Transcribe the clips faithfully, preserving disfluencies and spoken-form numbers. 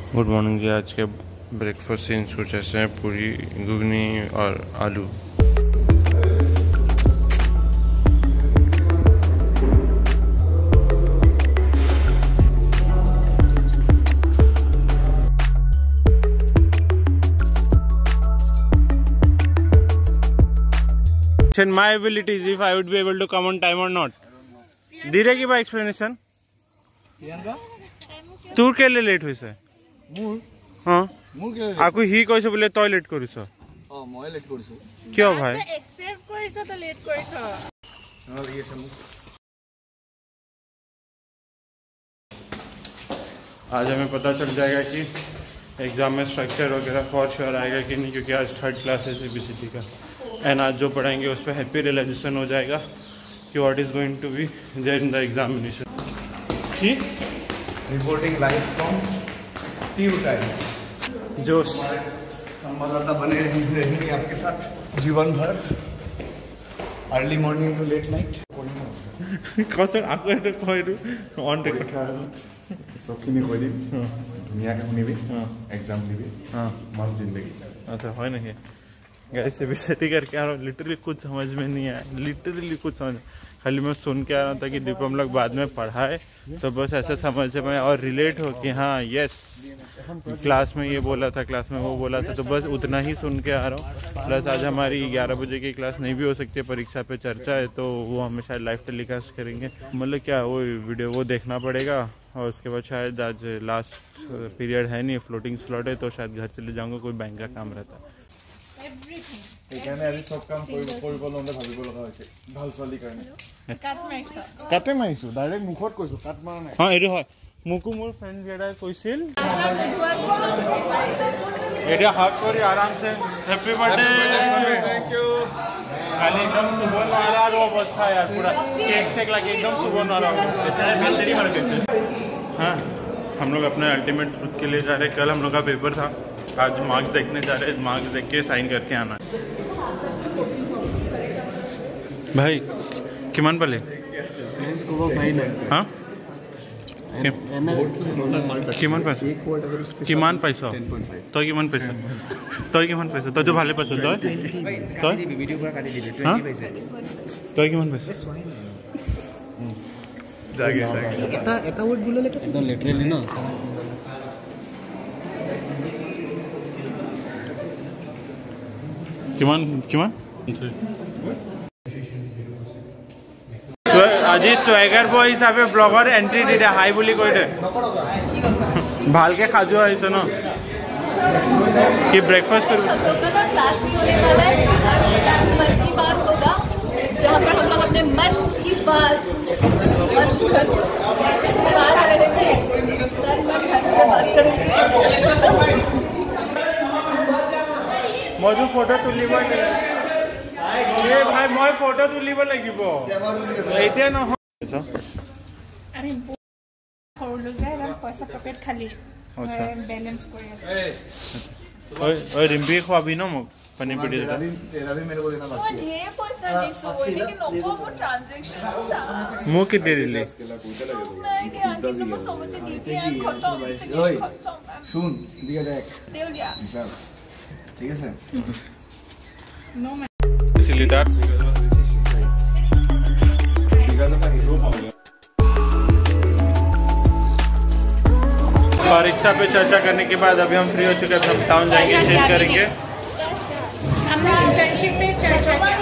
Good morning जी। आज के breakfast scenes कुछ ऐसे हैं, पूरी घुगनी और आलू। My abilities if I would be able to come on time or not. धीरे की बाय एक्सप्लेनेशन तू के लिए लेट हुई से मूर हां मूर के आकु ही कैसे बोले तो लेट करिसो हां মই लेट करिसो क्यों भाई एक्सेप्ट करिसो तो लेट करिसो हां ये सब आज हमें पता चल जाएगा कि एग्जाम में स्ट्रक्चर वगैरह फॉर श्योर आएगा कि नहीं, क्योंकि आज थर्ड क्लास है सीबीएसई का एंड आज जो पढ़ाएंगे उस पर हैप्पी रियलाइजेशन हो जाएगा कि what is going to be there in the examination. ठीक, reporting live from TU Times. जो संवाददाता बने रहेंगे आपके साथ जीवन भर, early morning to late night. कसर आपको এটা কইරු অন রেকর্ড সবখিনি কই দিম, ধুনিয়াকে শুনিবি, এক্সাম দিবি, মন जिंदगी। अच्छा হয় নাকি गाइस से भी सेटी करके आ रहा हूँ। लिटरली कुछ समझ में नहीं आया, लिटरली कुछ समझ, खाली मैं सुन के आ रहा था कि दीपम लोग बाद में पढ़ाए तो बस ऐसा समझ में और रिलेट हो कि हाँ यस क्लास में ये बोला था, क्लास में वो बोला था, तो बस उतना ही सुन के आ रहा हूँ। प्लस आज हमारी ग्यारह बजे की क्लास नहीं भी हो सकती है, परीक्षा पे चर्चा है, तो वो हमें शायद लाइव टेलीकास्ट करेंगे। मतलब क्या वो वीडियो वो देखना पड़ेगा और उसके बाद शायद आज लास्ट पीरियड है नहीं, फ्लोटिंग स्लॉट है, तो शायद घर चले जाऊँगा, कोई बैंक का काम रहता है। সেইকাৰণে আজি সব কাম কৰিব লওঁতে ভাবিব লগা হৈছে ভাল ছোৱালীৰ কাৰণে। কাট মাৰিছো, কাটে মাৰিছো, ডাইৰেক্ট মুখত কৈছো, কাট মাৰা নাই। হ্যাঁ এইটো হয়, মোকো মোৰ ফ্ৰেণ্ড যেটা কৈছিল এটা হাত কৰি আৰামছে হ্যাপি বাৰ্থডে थैंक यू। खाली एकदम सुबह वाला रो अवस्था यार, पूरा केक सेक लगे एकदम सुबह वाला बेचारे बेलतरी मर गए। हाँ हम लोग अपने अल्टीमेट ट्रुथ के लिए जा रहे हैं। कल हम लोग का पेपर था, आज मार्क्स देखने जा रहे हैं, मार्क्स देख के साइन करके आना है। भाई किमान पाले हाँ किमान पैसा किमान पैसा तो किमान पैसा तो किमान पैसा तो जो भाले पैसा तो हाँ तो किमान पैसा जागे এটা এটা ওয়ার্ড বলে লেখা একদম লিটারালি না কিমান কিমান আজি সোয়াগার বয় হিসাবে ব্লগার এন্ট্রি দিলে হাই বুলি কই দে ভালকে খাজো আইছ ন कि ब्रेकफास्ट करूं। हम लोग का क्लास नहीं होने वाला है, मन की बात होगा जहाँ पर हम लोग अपने मन की बात मन बात करेंगे, तन मन धन से बात करेंगे। मधु फोटो तुलिब ए भाई मैं फोटो तुलिब লাগিব এইটা নহয় আমি সৰুলো যে আৰু পইচা পকেট খালি बैलेंस করে আছে। ওই ওই রিম্পি খোৱাবি ন মোক পানী পিটি দে তেৰা भी मेरे को देना बाकी है। ये पैसा दिसो लेकिन लोगों को ट्रांजैक्शन सा मो के दे दिले नहीं कि आगे नंबर समझ दी थी खत्म ओए सुन दिया देख दे लिया ठीक है सर नो मैं सिलिटर परीक्षा पे चर्चा करने के बाद अभी हम फ्री हो चुके हैं, हम टाउन जाएंगे, चेक करेंगे। हमने इंटर्नशिप पे चर्चा की।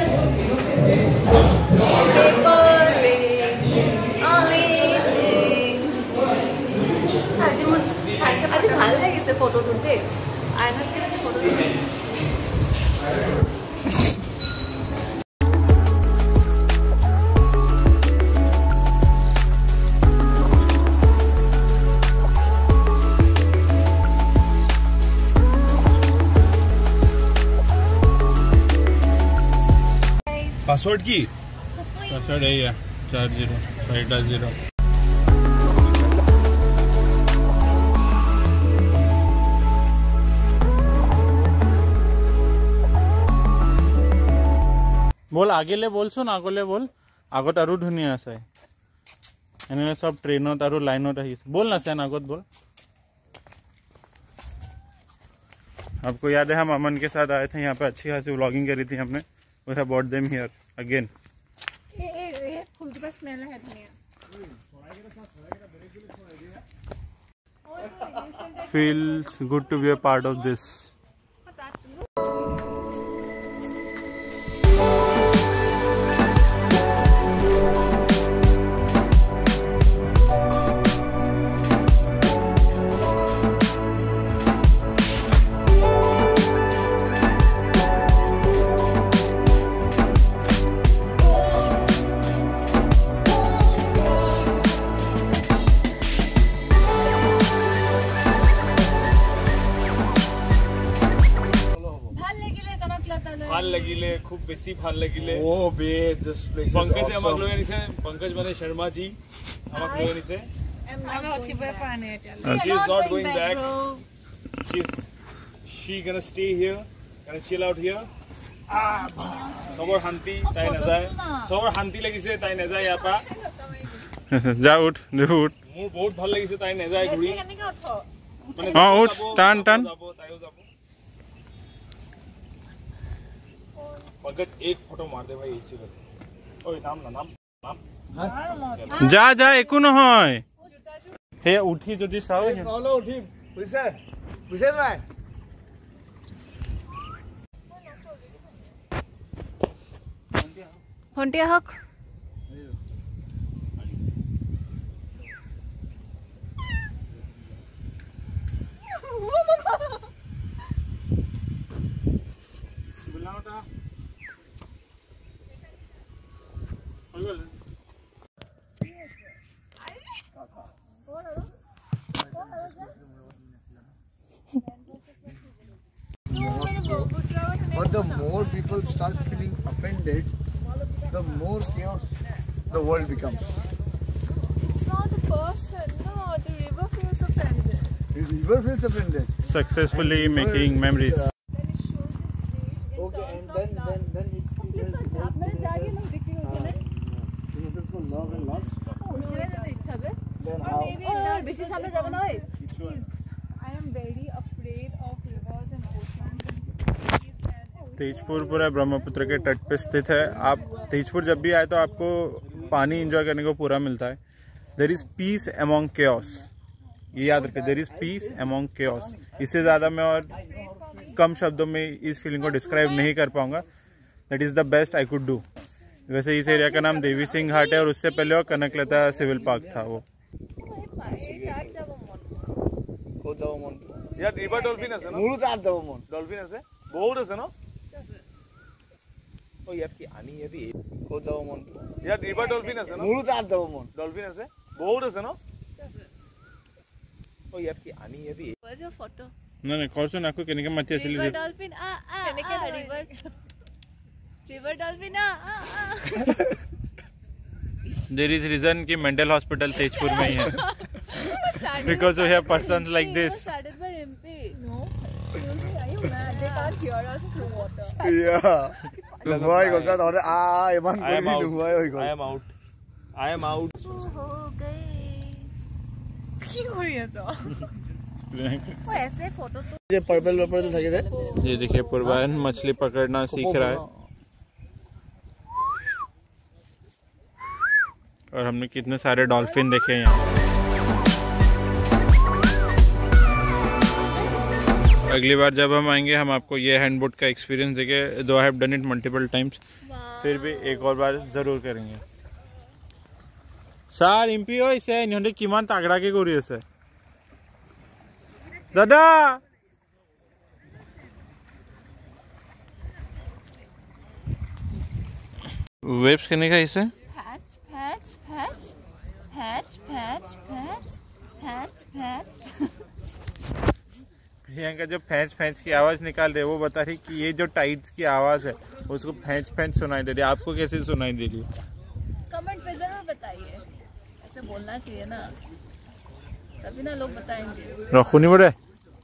आज ভাল লাগিছে ফটো তুলতে, আয়নাত কেনে ফটো তুলতে। पासवर्ड की पासवर्ड यही है चार जीरो साइड जीरो। बोल आगे ले बोल सुन आगले बोल आगत और धुनिया আছে এনে সব ট্রেনত और लाइनत बोल ना सेन आगत बोल आपको याद है हम अमन के साथ आए थे यहाँ पे, अच्छी खासी व्लॉगिंग करी थी हमने। We have bought them here again. ये ये फूल का स्मेल है दुनिया। Feels good to be a part of this. ভাল লাগিলে, খুব বেছি ভাল লাগিলে। ও বে দিস প্লেস ইজ পঙ্কজ আমাক awesome. লৈ আনিছে, পঙ্কজ মানে শৰ্মা জি আমাক লৈ আনিছে। I'm not going back. She is not going back. She's she gonna stay here, gonna chill out here. সবৰ শান্তি, তাই নাযায়। সবৰ শান্তি লাগিছে, তাই নাযায় ইয়াৰ পৰা। যা উঠ, দেখো উঠ। মোৰ বহুত ভাল লাগিছে, তাই নাযায় ঘূৰি। মানে हाँ उठ, टान टान। যাব, তাইও যাব। पंकज एक फोटो मार दे भाई इसी को। ओए नाम ना नाम नाम যা যা একো নহয়। হে উঠি যদি চাও নহলে উঠি বুজিছে বুজিছে নাই ভণ্টি আহক। But the more people start feeling offended, the more chaos the world becomes. It's not the person, no, the river feels offended. The river feels offended. Successfully making memories. Then it shows its rage. Okay, and then then then it feels for love and lust. Then how? বেশি সামনে যাব না ভাই। I am very afraid of rivers and oceans and Tezpur पूरा ब्रह्मपुत्र के तट पे स्थित है। आप तेजपुर जब भी आए तो आपको पानी एंजॉय करने को पूरा मिलता है। There is peace among chaos, ये याद रखें, there is peace among chaos. इससे ज़्यादा मैं और कम शब्दों में इस फीलिंग को डिस्क्राइब नहीं कर पाऊंगा। That is the best I could do. वैसे इस एरिया का नाम देवी सिंह घाट है और उससे पहले वो कनकलता सिविल पार्क था। वो ক'ত যাব মন? ইয়াত ৰিভাৰ ডলফিন আছে ন? মোৰো তাত যাব মন। ডলফিন আছে, বহুত আছে ন? ও ইয়াত কি আনি ইয়াত ক'ত যাব মন? ইয়াত ৰিভাৰ ডলফিন আছে ন? মোৰো তাত যাব মন। ডলফিন আছে, বহুত আছে ন? ও ইয়াত কি আনি ইয়াত Where's your photo? ना ना कौन सा नाको केने के मत असली River dolphin, ah ah ah, river. River dolphin, ah ah ah. There is reason कि मेंटल हॉस्पिटल तेजपुर में ही है। Because we have persons like this. Started by M P. No. Are you mad? They can't hear us through water. Yeah. নোহোৱাই গ'ল sir, তহঁতে আ ইমান I am কৰি out. নোহোৱাই হৈ গ'ল। I am out. I am out. हो गई। কি কৰি আছ? ओ ऐसे फोटो तो ये पर्पल पर्पल থাকে যে ये देखिए पूर्वायन मछली पकड़ना सीख रहा है। और हमने कितने सारे डॉल्फिन देखे यहाँ। अगली बार जब हम आएंगे हम आपको ये हैंडबोट का एक्सपीरियंस देंगे। Though I have done it multiple times, फिर भी एक और बार जरूर करेंगे। सार इम्पी हो इसे इन्होंने किमान तागड़ा के करी আছে दादा। वेब्स करने का इसे पैच पैच पैच पैच पैच पैच पैच पैच। प्रियंका जो फैंच फैंच की आवाज निकाल रही है वो बता रही कि ये जो टाइट्स की आवाज है उसको फैंच फैंच सुनाई दे रही है। आपको कैसे सुनाई दे रही है? कमेंट पे जरूर बताइए, ऐसे बोलना चाहिए ना, तभी ना लोग बताएंगे। रखू नहीं बड़े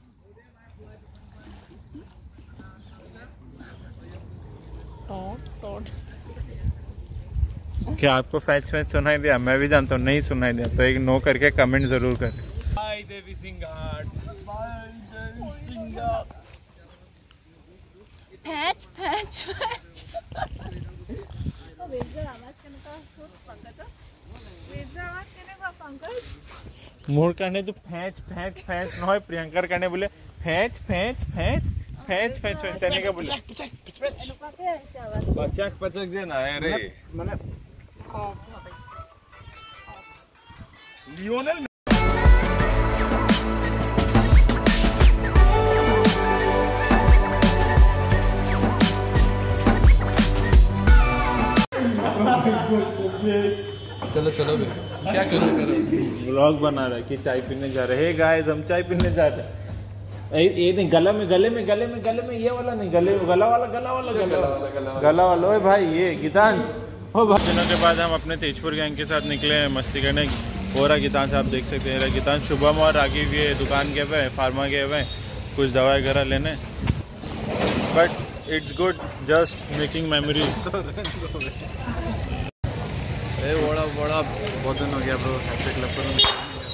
क्या आपको फैंच फैंच सुनाई दिया? मैं भी जानता हूँ नहीं सुनाई दिया तो एक नो करके कमेंट जरूर करें। Bye Devi Singh Ghat, bye Devi Singh Ghat. फैच फैच वेदर आवाज करने का पंकज वेदर आवाज करने का पंकज मोर करने तो फैच फैच फैच न होय प्रियंकर करने बोले फैच फैच फैच फैच फैच फैच करने का बोले अनुपा के ऐसे आवाज पचक पचक जे ना है रे मैंने लियोनेल चलो चलो बे क्या करो करो व्लॉग बना रहा है कि चाय पीने जा रहे हैं गाइस हम चाय पीने जा रहे हैं ये नहीं गला में गले में गले में गले में ये वाला नहीं गले गला वाला गला वाला गला वाला गला वाला ओए भाई ये गीतांश हो भाई दिनों के बाद हम अपने तेजपुर गैंग के साथ निकले हैं मस्ती करने हो रहा गीतांश आप देख सकते हैं गीतांश शुभम और रागी भी दुकान गए हुए फार्मा गए हुए कुछ दवाई वगैरह लेने but it's good just making memories ए बड़ा बड़ा बहुत दिन हो गया ब्रो हैप्पी क्लब पर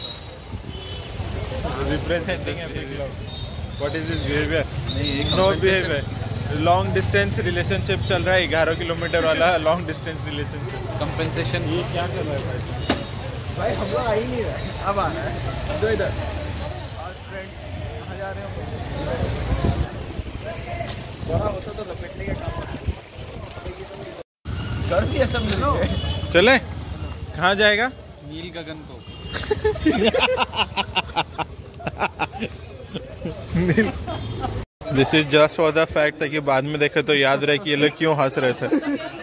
representing happy club what is this behaviour नहीं एक no behaviour long distance relationship चल रहा है ग्यारह किलोमीटर वाला लॉन्ग डिस्टेंस रिलेशनशिप कंपेंसेशन ये क्या कर रहा है भाई भाई हम लोग आ ही नहीं रहे अब आ रहा है दो इधर और फ्रेंड कहाँ जा रहे हैं बड़ा होता तो लपेटने का काम कर दिया सब मिल चले कहाँ जाएगा नील गगन को this is just for the fact ताकि बाद में देखे तो याद रहे कि ये लोग क्यों हंस रहे थे